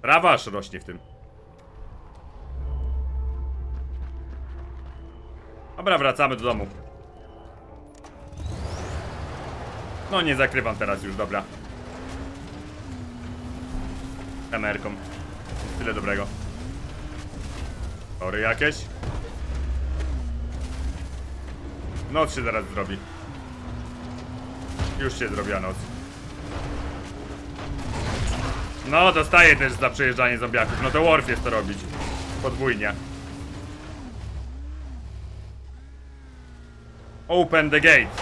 Trawa aż rośnie w tym. Dobra, wracamy do domu. No nie zakrywam teraz już, dobra. Kamerką. Jest tyle dobrego. Tory jakieś. Noc się zaraz zrobi. Już się zrobiła noc. No, dostaję też za przejeżdżanie zombiaków. No to Worf jest to robić. Podwójnie. Open the gate.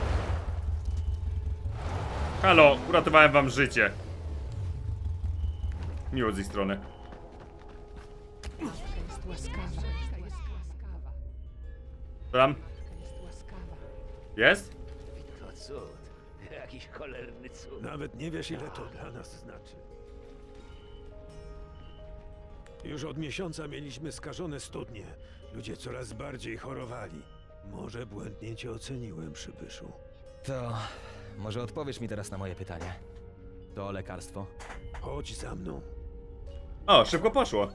Halo, uratowałem wam życie. Miło z ich strony. Co tam? Jest? To cud. Jakiś cholerny cud. Nawet nie wiesz, ile to dla nas znaczy. Już od miesiąca mieliśmy skażone studnie. Ludzie coraz bardziej chorowali. Może błędnie cię oceniłem, przybyszu. To może odpowiesz mi teraz na moje pytanie. To lekarstwo? Chodź za mną. O, szybko poszło.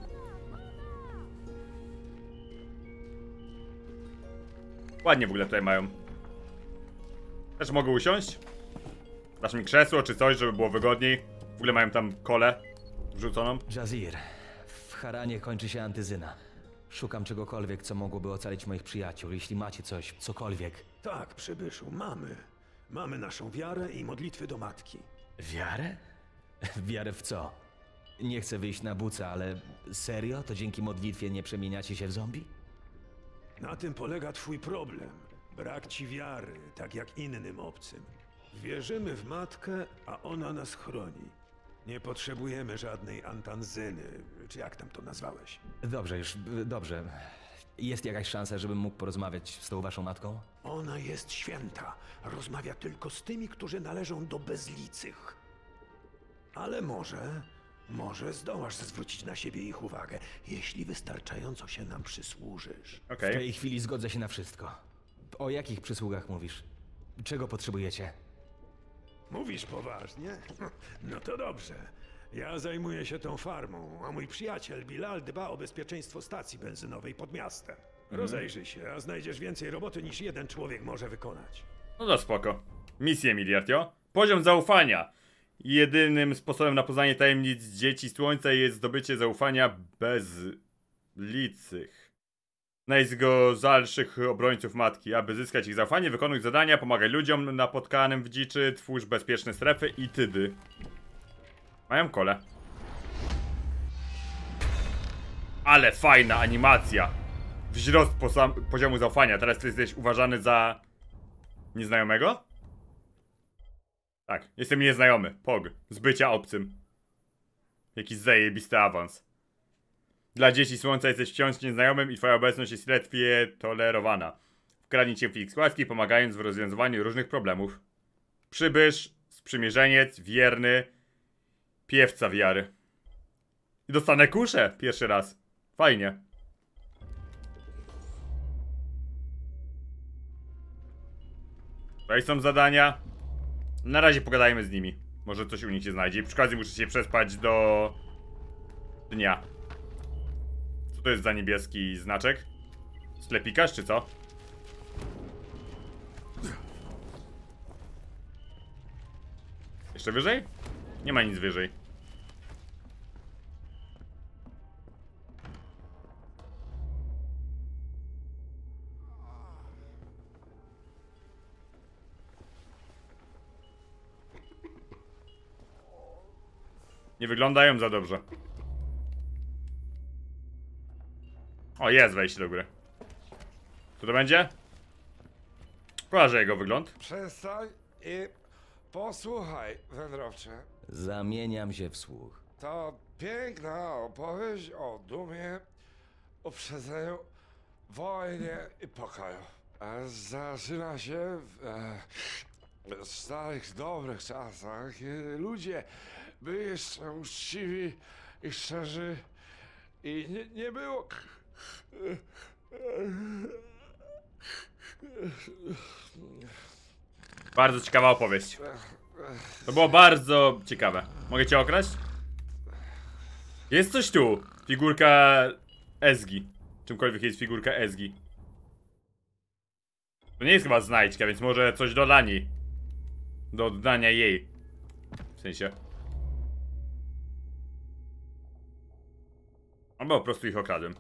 Ładnie w ogóle tutaj mają. Też mogę usiąść? Dasz mi krzesło czy coś, żeby było wygodniej. W ogóle mają tam kolę wrzuconą. Jazir, w Haranie kończy się antyzyna. Szukam czegokolwiek, co mogłoby ocalić moich przyjaciół. Jeśli macie coś, cokolwiek. Tak, przybyszu, mamy. Mamy naszą wiarę i modlitwy do matki. Wiarę? Wiarę w co? Nie chcę wyjść na buca, ale serio? To dzięki modlitwie nie przemieniacie się w zombie? Na tym polega twój problem. Brak ci wiary, tak jak innym obcym. Wierzymy w matkę, a ona nas chroni. Nie potrzebujemy żadnej antanzyny, czy jak tam to nazwałeś. Dobrze, już dobrze. Jest jakaś szansa, żebym mógł porozmawiać z tą waszą matką? Ona jest święta. Rozmawia tylko z tymi, którzy należą do bezlicych. Ale może zdołasz zwrócić na siebie ich uwagę, jeśli wystarczająco się nam przysłużysz. W tej chwili zgodzę się na wszystko. O jakich przysługach mówisz? Czego potrzebujecie? Mówisz poważnie? No to dobrze. Ja zajmuję się tą farmą, a mój przyjaciel Bilal dba o bezpieczeństwo stacji benzynowej pod miastem. Rozejrzyj się, a znajdziesz więcej roboty niż jeden człowiek może wykonać. No to spoko. Misję miliardio. Poziom zaufania. Jedynym sposobem na poznanie tajemnic dzieci słońca jest zdobycie zaufania bezlicych. Najzgorzalszych obrońców matki. Aby zyskać ich zaufanie, wykonuj zadania, pomagaj ludziom napotkanym w dziczy, twórz bezpieczne strefy i tydy. Mają kole. Ale fajna animacja. Wzrost poziomu zaufania. Teraz ty jesteś uważany za nieznajomego? Tak, jestem nieznajomy. Pog. Z bycia obcym. Jakiś zajebisty awans. Dla dzieci słońca jesteś wciąż nieznajomym i twoja obecność jest ledwie tolerowana. Wkradnij cię w ich składki, pomagając w rozwiązywaniu różnych problemów. Przybysz, sprzymierzeniec, wierny, piewca wiary. I dostanę kuszę pierwszy raz. Fajnie. Tutaj są zadania. Na razie pogadajmy z nimi. Może coś u nich się znajdzie. I przy okazji muszę się przespać do dnia. Co to jest za niebieski znaczek? Sklepikarz czy co? Jeszcze wyżej? Nie ma nic wyżej. Nie wyglądają za dobrze. O, jest wejście do góry. Co to będzie? Kojarzę jego wygląd. Przestań i posłuchaj, wędrowcze. Zamieniam się w słuch. To piękna opowieść o dumie, uprzedzeniu, wojnie i pokoju. Zaczyna się w starych, dobrych czasach, kiedy ludzie byli jeszcze uczciwi i szczerzy i nie było... Bardzo ciekawa opowieść. To było bardzo ciekawe. Mogę cię okraść? Jest coś tu. Figurka Ezgi. Czymkolwiek jest figurka Ezgi. To nie jest chyba znajdźka, więc może coś doda niej. Do oddania jej. W sensie. Albo po prostu ich okradłem.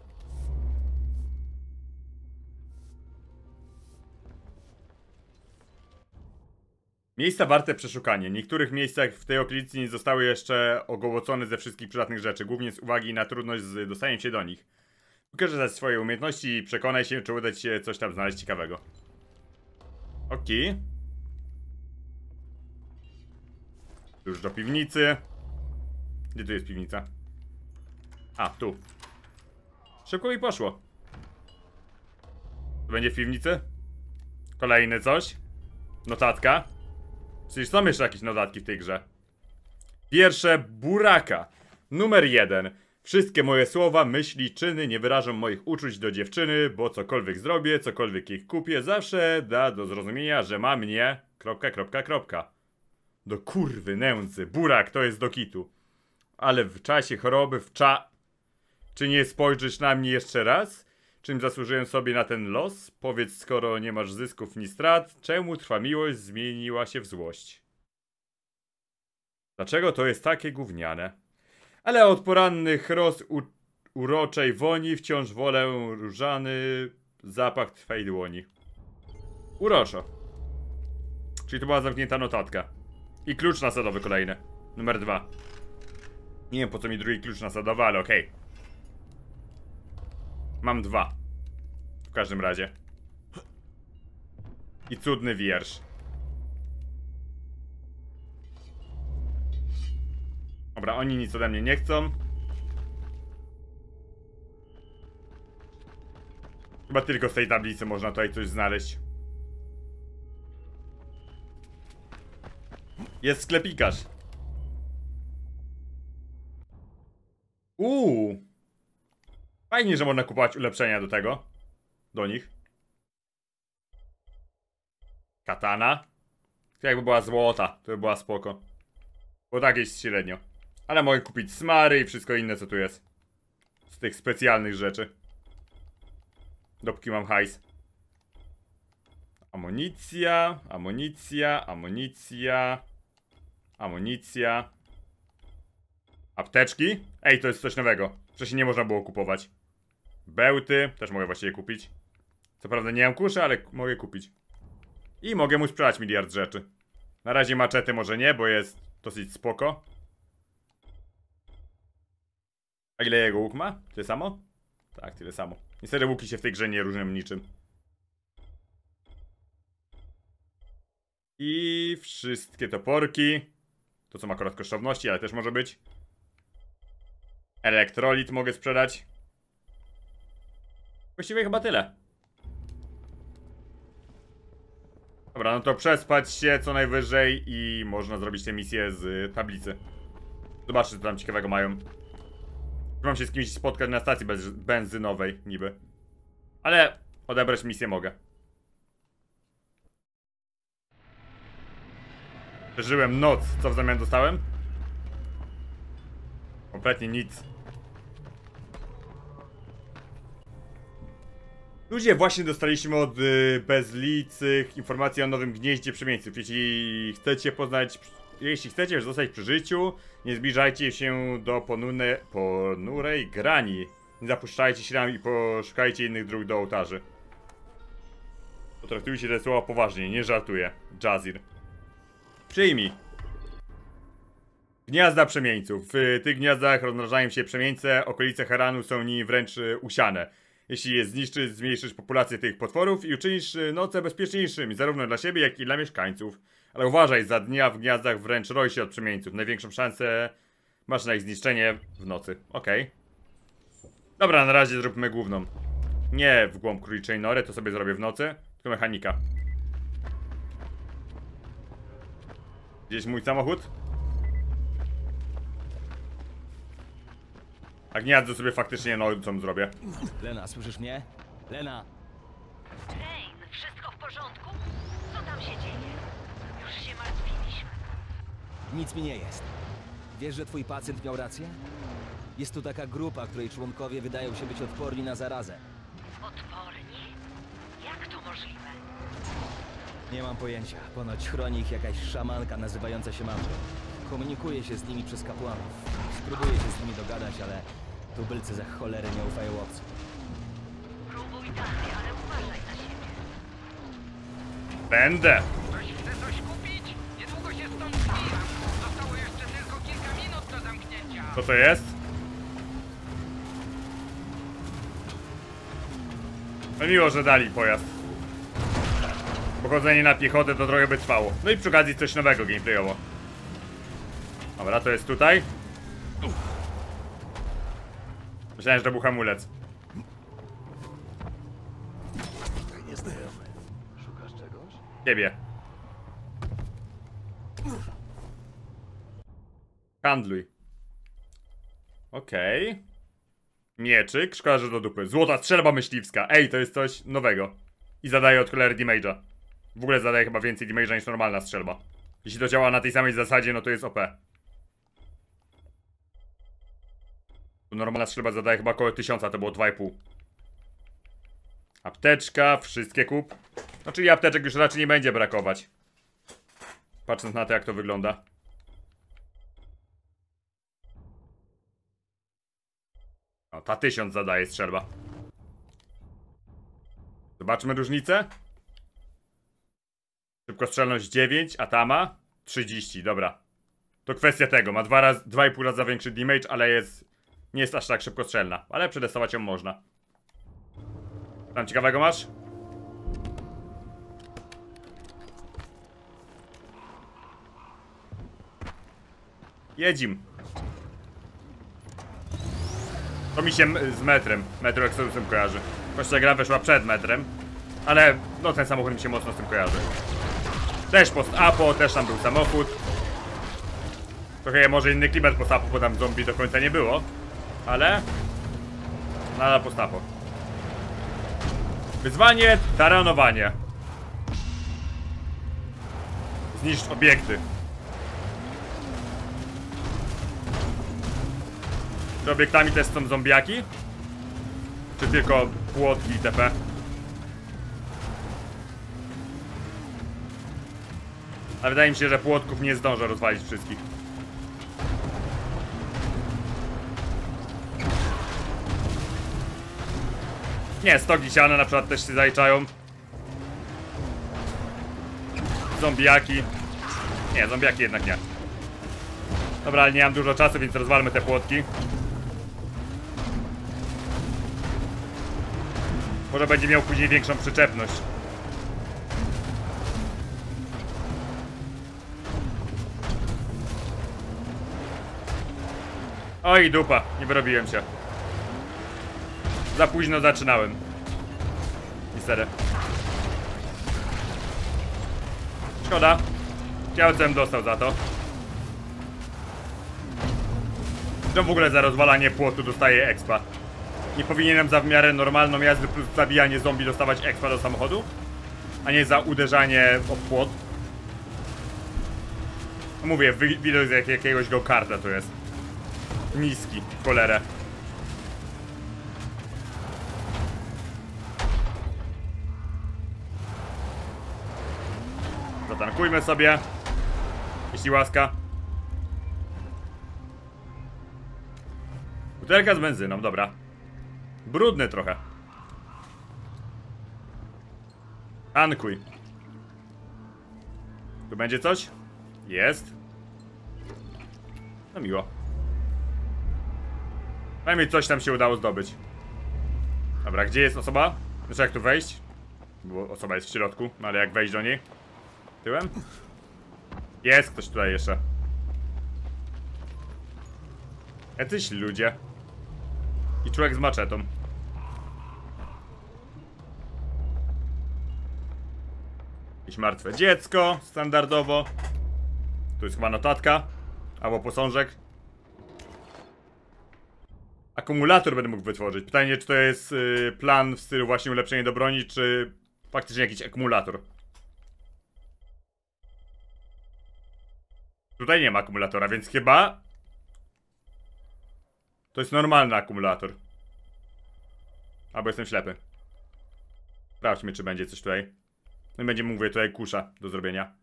Miejsca warte przeszukanie. W niektórych miejscach w tej okolicy nie zostały jeszcze ogołocone ze wszystkich przydatnych rzeczy, głównie z uwagi na trudność z dostaniem się do nich. Wykorzystaj swoje umiejętności i przekonaj się, czy uda ci się coś tam znaleźć ciekawego. Okej. Już do piwnicy. Gdzie tu jest piwnica? A, tu. Szybko mi poszło. To będzie w piwnicy? Kolejny coś. Notatka. Przecież są jeszcze jakieś notatki w tej grze. Pierwsze buraka. Numer 1. Wszystkie moje słowa, myśli, czyny nie wyrażą moich uczuć do dziewczyny, bo cokolwiek zrobię, cokolwiek jej kupię, zawsze da do zrozumienia, że ma mnie... ... Do kurwy nędzy. Burak to jest do kitu. Ale w czasie choroby, Czy nie spojrzysz na mnie jeszcze raz? Czym zasłużyłem sobie na ten los? Powiedz, skoro nie masz zysków ni strat, czemu trwa miłość zmieniła się w złość? Dlaczego to jest takie gówniane? Ale od porannych roz uroczej woni wciąż wolę różany zapach twej dłoni. Uroszo. Czyli to była zamknięta notatka. I klucz nasadowy kolejny. Numer 2. Nie wiem po co mi drugi klucz nasadowy, ale okej. Mam 2. W każdym razie. I cudny wiersz. Dobra, oni nic ode mnie nie chcą. Chyba tylko z tej tablicy można tutaj coś znaleźć. Jest sklepikarz. Fajnie, że można kupować ulepszenia do tego. Do nich. Katana. To jakby była złota, to by była spoko. Bo tak jest średnio. Ale mogę kupić smary i wszystko inne co tu jest. Z tych specjalnych rzeczy. Dopóki mam hajs. Amunicja, amunicja, amunicja. Amunicja. Apteczki? Ej, to jest coś nowego. Wcześniej nie można było kupować. Bełty, też mogę właściwie kupić. Co prawda nie mam kuszy, ale mogę kupić. I mogę mu sprzedać miliard rzeczy. Na razie maczety może nie, bo jest dosyć spoko. A ile jego łuk ma? Tyle samo? Tak, tyle samo. Niestety łuki się w tej grze nie różnią niczym. I wszystkie toporki. To co ma akurat kosztowności, ale też może być. Elektrolit mogę sprzedać. Właściwie chyba tyle. Dobra, no to przespać się co najwyżej i można zrobić tę misję z tablicy. Zobaczcie, co tam ciekawego mają. Mam się z kimś spotkać na stacji benzynowej, niby. Ale odebrać misję mogę. Przeżyłem noc. Co w zamian dostałem? Kompletnie nic. Ludzie, właśnie dostaliśmy od bezlicych informacji o nowym gnieździe przemieńców. Jeśli chcecie zostać przy życiu, nie zbliżajcie się do ponurej grani. Nie zapuszczajcie się tam i poszukajcie innych dróg do ołtarzy. Potraktujcie te słowa poważnie, nie żartuję. Jazir. Przyjmij. Gniazda przemieńców. W tych gniazdach rozmnażają się przemieńce, okolice Haranu są nimi wręcz usiane. Jeśli je zniszczysz, zmniejszysz populację tych potworów i uczynisz noce bezpieczniejszymi, zarówno dla siebie, jak i dla mieszkańców. Ale uważaj, za dnia w gniazdach wręcz roi się od przemieńców. Największą szansę masz na ich zniszczenie w nocy. Okej. Dobra, na razie zróbmy główną. Nie w głąb króliczej nory, to sobie zrobię w nocy. Tylko mechanika. Gdzieś mój samochód? A gniazdo sobie faktycznie nocą zrobię. Lena, słyszysz mnie? Lena! Jane, wszystko w porządku? Co tam się dzieje? Już się martwiliśmy. Nic mi nie jest. Wiesz, że twój pacjent miał rację? Jest tu taka grupa, której członkowie wydają się być odporni na zarazę. Odporni? Jak to możliwe? Nie mam pojęcia. Ponoć chroni ich jakaś szamanka nazywająca się Mandą. Komunikuje się z nimi przez kapłanów. Spróbuję się z nimi dogadać, ale tubylcy za cholerę nie ufają obcym. Próbuj dalej, ale uważaj na siebie. Będę. Ktoś chce coś kupić? Niedługo się stąd zbijam. Zostało jeszcze tylko kilka minut do zamknięcia. Co to jest? No miło, że dali pojazd. Pochodzenie na piechotę to trochę by trwało. No i przy okazji coś nowego gameplayowo. Dobra, to jest tutaj. Myślałem, że to był hamulec. Szukasz czegoś? Ciebie. Handluj. Okej. Mieczyk, szkoda, że do dupy. Złota strzelba myśliwska. Ej, to jest coś nowego. I zadaje od cholery damage'a. W ogóle zadaje chyba więcej damage'a niż normalna strzelba. Jeśli to działa na tej samej zasadzie, no to jest OP. Normalna strzelba zadaje chyba około 1000, to było 2,5. Apteczka, wszystkie kup. No czyli apteczek już raczej nie będzie brakować. Patrząc na to, jak to wygląda. O, ta 1000 zadaje strzelba. Zobaczmy różnicę. Szybkostrzelność 9, a ta ma 30, dobra. To kwestia tego, ma 2,5 razy większy damage, ale nie jest aż tak szybkostrzelna. Ale przetestować ją można. Tam ciekawego masz? Jedzim. To mi się z metrem, Metro Exodusem kojarzy. Choć ta gra weszła przed metrem. Ale no ten samochód mi się mocno z tym kojarzy. Też post-apo, też tam był samochód. Trochę może inny klimat post-apo, bo tam zombie do końca nie było. Ale nadal post-apo. Wyzwanie, taranowanie. Zniszcz obiekty. Czy obiektami też są zombiaki? Czy tylko płotki itp? Ale wydaje mi się, że płotków nie zdążę rozwalić wszystkich. Nie, stogi siana na przykład też się zaliczają. Zombiaki. Nie, zombiaki jednak nie. Dobra, ale nie mam dużo czasu, więc rozwalmy te płotki. Może będzie miał później większą przyczepność. Oj, dupa, nie wyrobiłem się. Za późno zaczynałem. Niestety. Szkoda. Ciekawe, co bym dostał za to. To w ogóle za rozwalanie płotu dostaje expa. Nie powinienem za w miarę normalną jazdę plus zabijanie zombie dostawać expa do samochodu? A nie za uderzanie o płot? No mówię, widok z jakiegoś go-karta to jest. Niski, w cholerę. Zatankujmy sobie. Jeśli łaska. Butelka z benzyną, dobra. Brudny trochę. Tankuj. Tu będzie coś? Jest. No miło. Przynajmniej coś tam się udało zdobyć. Dobra, gdzie jest osoba? Znaczy jak tu wejść? Bo osoba jest w środku, no ale jak wejść do niej? Tyłem? Jest ktoś tutaj jeszcze. Jacyś ludzie. I człowiek z maczetą. Jakieś martwe dziecko, standardowo. Tu jest chyba notatka. Albo posążek. Akumulator będę mógł wytworzyć. Pytanie, czy to jest plan w stylu właśnie ulepszenie do broni, czy faktycznie jakiś akumulator. Tutaj nie ma akumulatora, więc chyba To jest normalny akumulator. Albo jestem ślepy. Sprawdźmy, czy będzie coś tutaj. No i będzie, mówię, tutaj kusza do zrobienia.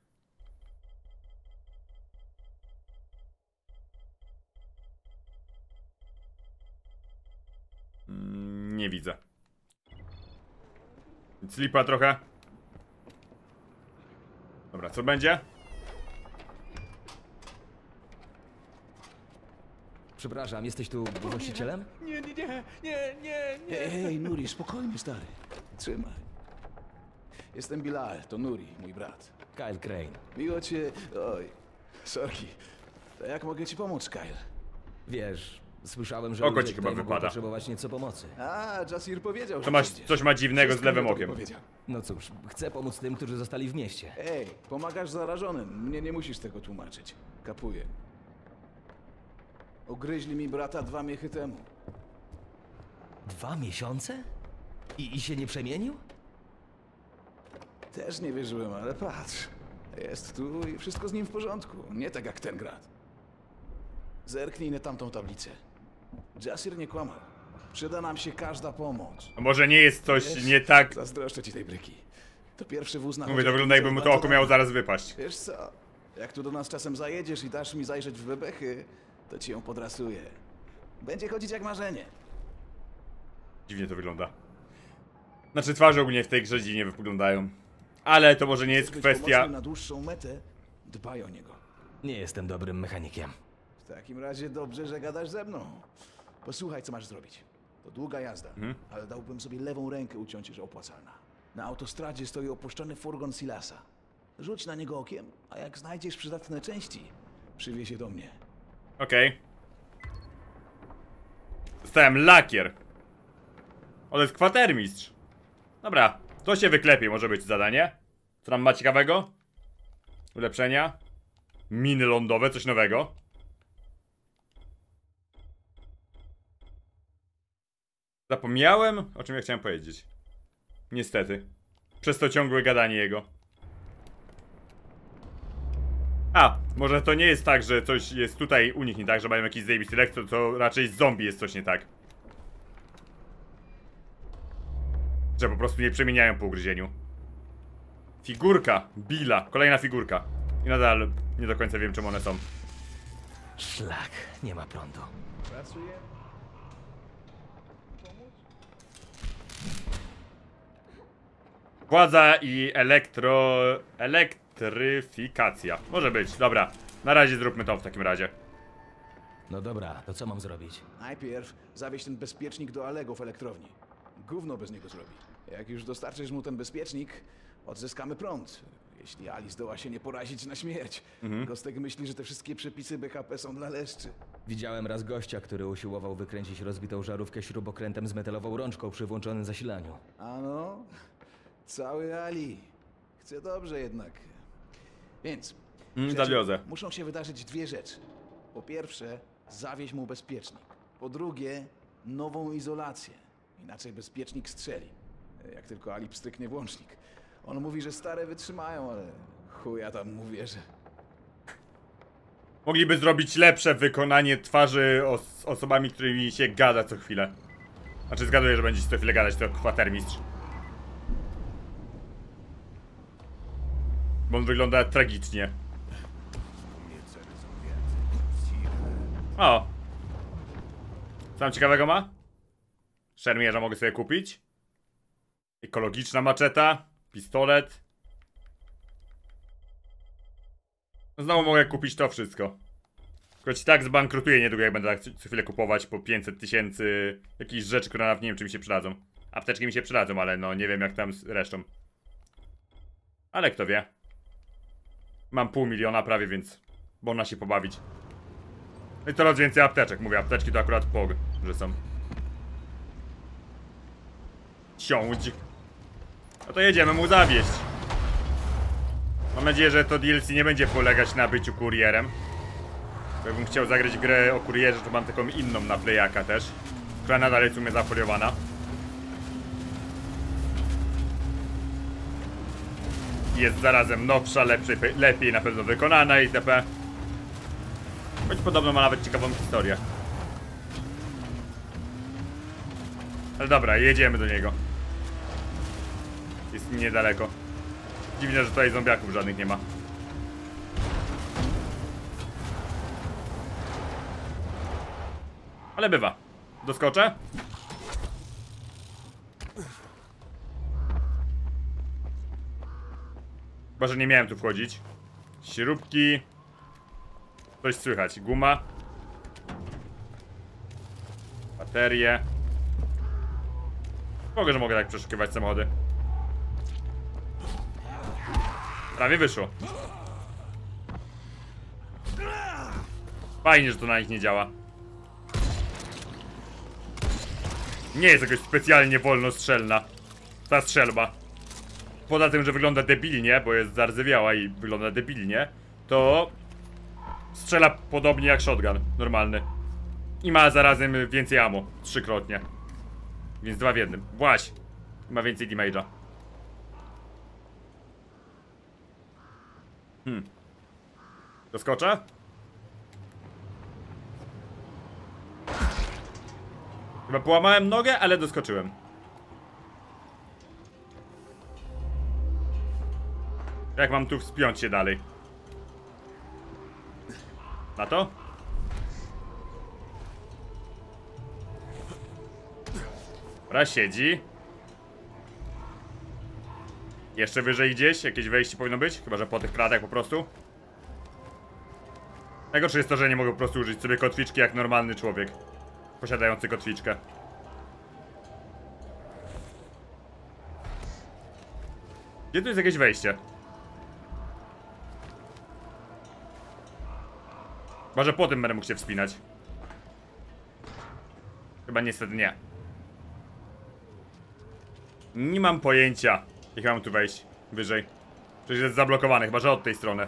Nie widzę. Slipa trochę. Dobra, co będzie? Przepraszam, jesteś tu właścicielem? Ej, Nuri, spokojnie, stary. Trzymaj. Jestem Bilal, to Nuri, mój brat. Kyle Crane. Miło cię... Oj, sorki. To jak mogę ci pomóc, Kyle? Wiesz, słyszałem, że Oko ludzie ci chyba tutaj mogą wypada. potrzebować nieco pomocy. A, Jasir powiedział, To że masz, przyjdziesz. coś ma dziwnego z Wszystko lewym mi o tobie okiem. powiedział. No cóż, chcę pomóc tym, którzy zostali w mieście. Ej, pomagasz zarażonym. Mnie nie musisz tego tłumaczyć. Kapuję. Ugryźli mi brata 2 miechy temu. 2 miesiące? I się nie przemienił? Też nie wierzyłem, ale patrz. Jest tu i wszystko z nim w porządku. Nie tak jak ten grat. Zerknij na tamtą tablicę. Jasir nie kłamał. Przyda nam się każda pomoc. A może nie jest coś Wiesz, nie tak? Zazdroszczę ci tej bryki. To pierwszy wóz na Mówię, to wygląda, jakby mu to oko miało zaraz wypaść. Wiesz co? Jak tu do nas czasem zajedziesz i dasz mi zajrzeć w bebechy, to ci ją podrasuję. Będzie chodzić jak marzenie. Dziwnie to wygląda. Znaczy twarze ogólnie w tej grze dziwnie wyglądają. Ale to może nie jest Chcesz być kwestia... pomocny na dłuższą metę? Dbaj o niego. Nie jestem dobrym mechanikiem. W takim razie dobrze, że gadasz ze mną. Posłuchaj, co masz zrobić. To długa jazda, ale dałbym sobie lewą rękę uciąć, że opłacalna. Na autostradzie stoi opuszczony furgon Silasa. Rzuć na niego okiem, a jak znajdziesz przydatne części, przywieź je do mnie. Okej. Dostałem lakier. O, to jest kwatermistrz. Dobra, to się wyklepie, może być zadanie. Co tam ma ciekawego? Ulepszenia. Miny lądowe, coś nowego. Zapomniałem, o czym ja chciałem powiedzieć. Niestety. Przez to ciągłe gadanie jego. A, może to nie jest tak, że coś jest tutaj u nich nie tak, że mają jakiś zajebisty lektor, to raczej z zombie jest coś nie tak. Że po prostu nie przemieniają po ugryzieniu. Figurka, Billa, kolejna figurka. I nadal nie do końca wiem, czym one są. Szlak, nie ma prądu. Pracuję. Władza i elektryfikacja. Może być, dobra. Na razie zróbmy to w takim razie. No dobra, to co mam zrobić? Najpierw zawieź ten bezpiecznik do Alego w elektrowni. Gówno bez niego zrobi. Jak już dostarczysz mu ten bezpiecznik, odzyskamy prąd. Jeśli Ali zdoła się nie porazić na śmierć. Gostek myśli, że te wszystkie przepisy BHP są dla leszczy. Widziałem raz gościa, który usiłował wykręcić rozbitą żarówkę śrubokrętem z metalową rączką przy włączonym zasilaniu. Ano, cały Ali. Chce dobrze jednak. Więc, Zawiozę. muszą się wydarzyć 2 rzeczy. Po pierwsze, zawieź mu bezpiecznik. Po drugie, nową izolację. Inaczej bezpiecznik strzeli. Jak tylko Ali pstryknie włącznik. On mówi, że stare wytrzymają, ale chuja tam mu wierzę. Mogliby zrobić lepsze wykonanie twarzy z osobami, którymi się gada co chwilę. Znaczy zgaduję, że będzie się co chwilę gadać to kwatermistrz. Bo on wygląda tragicznie. O! Co tam ciekawego ma? Szermierza mogę sobie kupić. Ekologiczna maczeta. Pistolet. Znowu mogę kupić to wszystko. Choć tak zbankrutuję niedługo, jak będę tak co chwilę kupować po 500 000 jakichś rzeczy, które nawet nie wiem, czy mi się przydadzą. Apteczki mi się przydadzą, ale no nie wiem jak tam z resztą. Ale kto wie. Mam 500 000 prawie, więc można się pobawić. No i coraz więcej apteczek. Mówię, apteczki to akurat pog, że są. Siądź. No to jedziemy mu zawieźć. Mam nadzieję, że to DLC nie będzie polegać na byciu kurierem. Bo jakbym chciał zagrać grę o kurierze, to mam taką inną na Playaka też, która nadal jest u mnie zafoliowana. Jest zarazem nowsza, lepiej na pewno wykonana itp. Choć podobno ma nawet ciekawą historię. Ale dobra, jedziemy do niego. Jest niedaleko. Dziwne, że tutaj zombiaków żadnych nie ma. Ale bywa. Doskoczę? Chyba, że nie miałem tu wchodzić. Śrubki. Coś słychać. Guma. Baterie. Mogę, że mogę tak przeszukiwać samochody. Prawie wyszło. Fajnie, że to na nich nie działa. Nie jest jakoś specjalnie wolnostrzelna ta strzelba. Poza tym, że wygląda debilnie, bo jest zardzewiała i wygląda debilnie, to strzela podobnie jak shotgun normalny. I ma zarazem więcej ammo, 3-krotnie. Więc 2 w 1. Właśnie. Ma więcej damage'a. Doskoczę? Chyba połamałem nogę, ale doskoczyłem. Jak mam tu wspiąć się dalej? Na to? Dobra, siedzi. Jeszcze wyżej gdzieś? Jakieś wejście powinno być? Chyba, że po tych kratach po prostu. Najgorsze jest to, że nie mogę po prostu użyć sobie kotwiczki jak normalny człowiek posiadający kotwiczkę. Gdzie tu jest jakieś wejście? Chyba, że po tym będę mógł się wspinać. Chyba niestety nie. Nie mam pojęcia, jak mam tu wejść wyżej. Przecież jest zablokowany, chyba że od tej strony.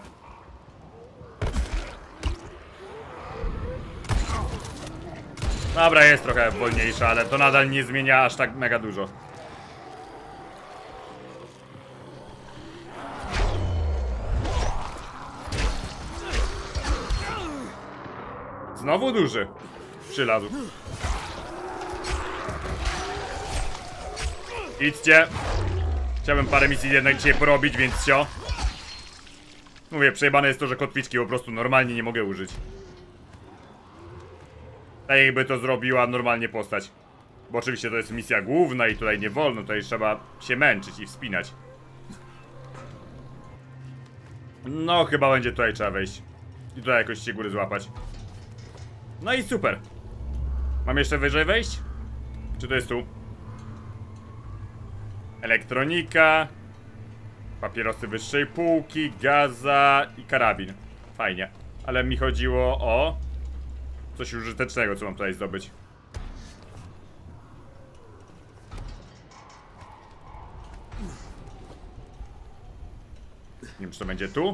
Dobra, jest trochę wolniejsza, ale to nadal nie zmienia aż tak mega dużo. Znowu duży. Przylazł. Idźcie. Chciałbym parę misji jednak dzisiaj porobić, więc cio. Mówię, przejebane jest to, że kotwiczki po prostu normalnie nie mogę użyć. Tak jakby to zrobiła normalnie postać. Bo oczywiście to jest misja główna i tutaj nie wolno, tutaj trzeba się męczyć i wspinać. No chyba będzie tutaj trzeba wejść. I tutaj jakoś się góry złapać. No i super. Mam jeszcze wyżej wejść? Czy to jest tu? Elektronika. Papierosy wyższej półki, gaza i karabin. Fajnie. Ale mi chodziło o coś użytecznego, co mam tutaj zdobyć. Nie wiem, czy to będzie tu.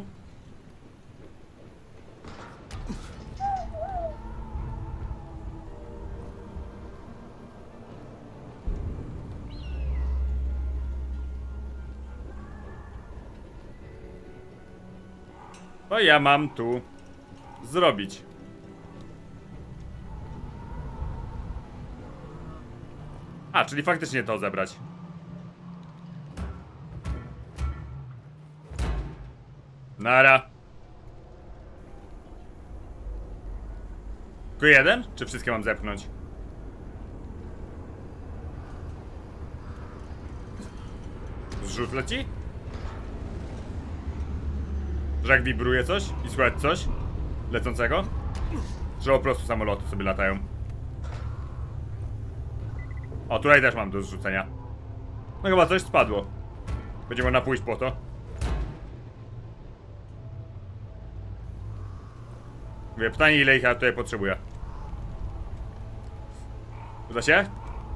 To ja mam tu zrobić. A, czyli faktycznie to zebrać. Nara. Tylko jeden? Czy wszystkie mam zepchnąć? Zrzut leci? Że jak wibruje coś i słychać coś lecącego? Że po prostu samoloty sobie latają. O, tutaj też mam do zrzucenia. No chyba coś spadło. Będzie można pójść po to. Mówię, pytanie, ile ich ja tutaj potrzebuję. Uda się?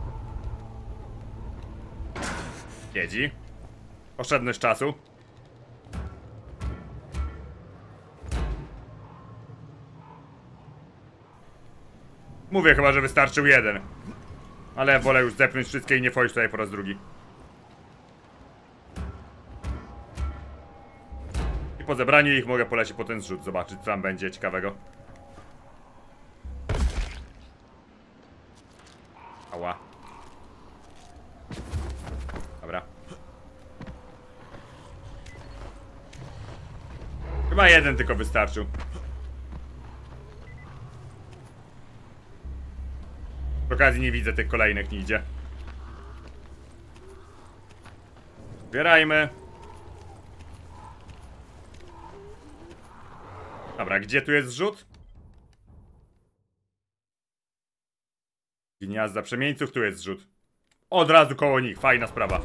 Jedzi. Oszczędność czasu. Mówię chyba, że wystarczył jeden. Ale wolę już zepnąć wszystkie i nie wchodzić tutaj po raz drugi. I po zebraniu ich mogę polecieć po ten zrzut, zobaczyć co tam będzie ciekawego. Ała. Chyba jeden tylko wystarczył. Przy okazji nie widzę tych kolejnych nigdzie. Zbierajmy. Dobra, gdzie tu jest zrzut? Gniazda przemieńców, tu jest zrzut. Od razu koło nich, fajna sprawa.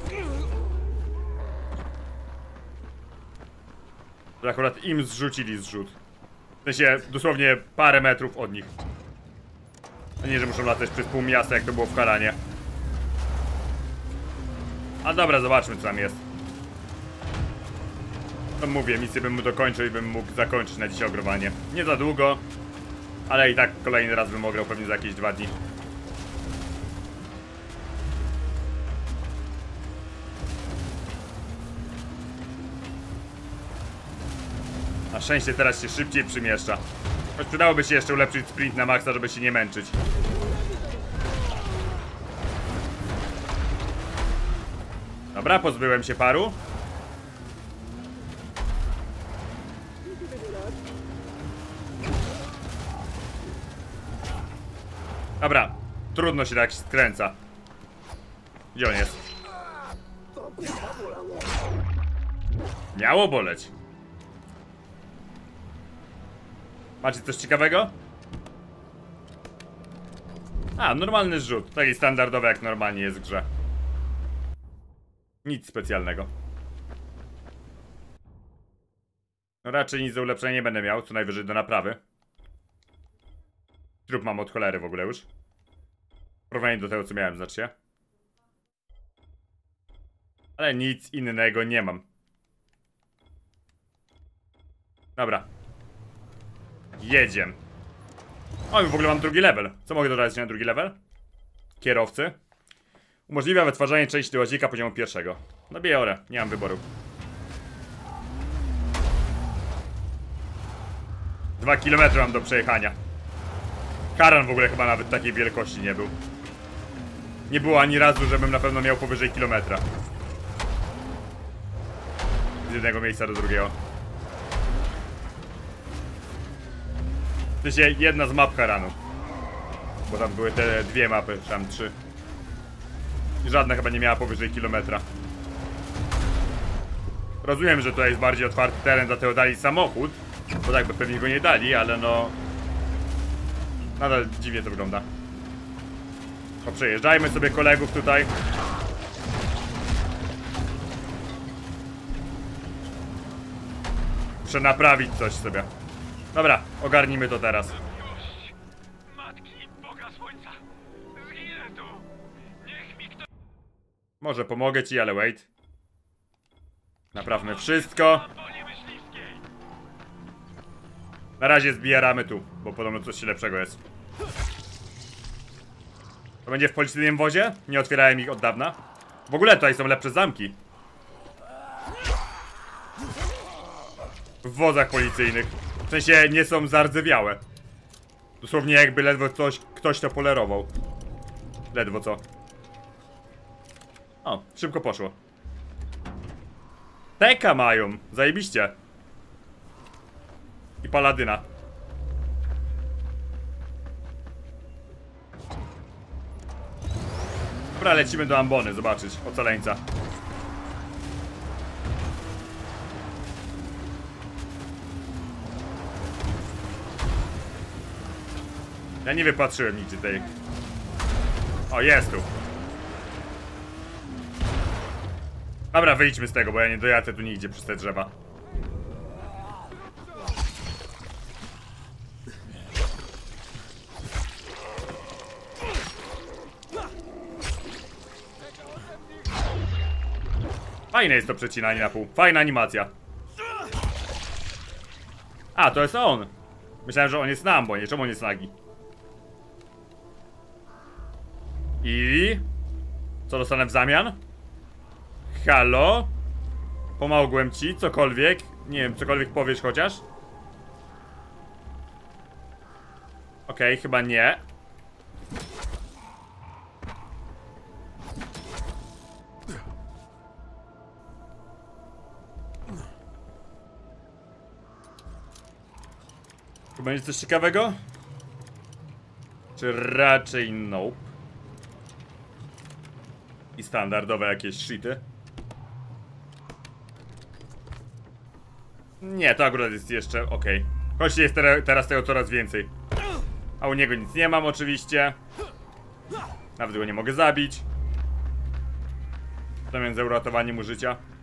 Że akurat im zrzucili zrzut. W sensie dosłownie parę metrów od nich. A nie, że muszą latać przez pół miasta, jak to było w Haranie. A dobra, zobaczmy co tam jest. To mówię, misję bym mu dokończył i bym mógł zakończyć na dzisiaj ogrowanie. Nie za długo, ale i tak kolejny raz bym ograł pewnie za jakieś 2 dni. Na szczęście teraz się szybciej przymieszcza. Choć przydałoby się jeszcze ulepszyć sprint na maksa, żeby się nie męczyć. Dobra, pozbyłem się paru. Dobra, trudno się tak skręca. Gdzie on jest? Miało boleć. Macie coś ciekawego? A, normalny zrzut. Taki standardowy, jak normalnie jest w grze. Nic specjalnego. No raczej nic do ulepszenia nie będę miał, co najwyżej do naprawy. Trup mam od cholery w ogóle już. W porównaniu do tego, co miałem, znaczy. Ale nic innego nie mam. Dobra. Jedziemy. O, w ogóle mam drugi level. Co mogę dodać na drugi level? Kierowcy. Umożliwia wytwarzanie części do łazika poziomu 1. No biorę, nie mam wyboru. 2 km mam do przejechania. Haran w ogóle chyba nawet takiej wielkości nie był. Nie było ani razu, żebym na pewno miał powyżej kilometra. Z jednego miejsca do drugiego. To jest jedna z map Haranu. Bo tam były te 2 mapy, czy tam 3. I żadna chyba nie miała powyżej kilometra. Rozumiem, że tutaj jest bardziej otwarty teren, dlatego dali samochód. Bo tak by pewnie go nie dali, ale no... Nadal dziwnie to wygląda. No przejeżdżajmy sobie kolegów tutaj. Muszę naprawić coś sobie. Dobra, ogarnijmy to teraz. Matki Boga Słońca! Zginę tu! Niech mi kto... Może pomogę ci, ale wait. Naprawmy wszystko. Woli myśliwskiej! Na razie zbieramy tu, bo podobno coś lepszego jest. To będzie w policyjnym wozie? Nie otwierałem ich od dawna. W ogóle tutaj są lepsze zamki. W wozach policyjnych. W sensie nie są zardzewiałe. Dosłownie jakby ledwo ktoś to polerował. Ledwo co. O, szybko poszło. Teka mają, zajebiście. I paladyna. Dobra, lecimy do Ambony zobaczyć ocaleńca. Ja nie wypatrzyłem nigdzie tej. O, jest tu. Dobra, wyjdźmy z tego, bo ja nie dojadę tu nigdzie przez te drzewa. Fajne jest to przecinanie na pół. Fajna animacja. A, to jest on. Myślałem, że on jest na ambonie. Czemu on jest nagi? I... co dostanę w zamian? Halo? Pomogłem ci, cokolwiek. Nie wiem, cokolwiek powiesz chociaż. Okej, chyba nie. Tu będzie coś ciekawego? Czy raczej nope? I standardowe jakieś shity? Nie, to akurat jest jeszcze okej. Choć jest teraz tego coraz więcej. A u niego nic nie mam oczywiście. Nawet go nie mogę zabić. W zamian za uratowanie mu życia.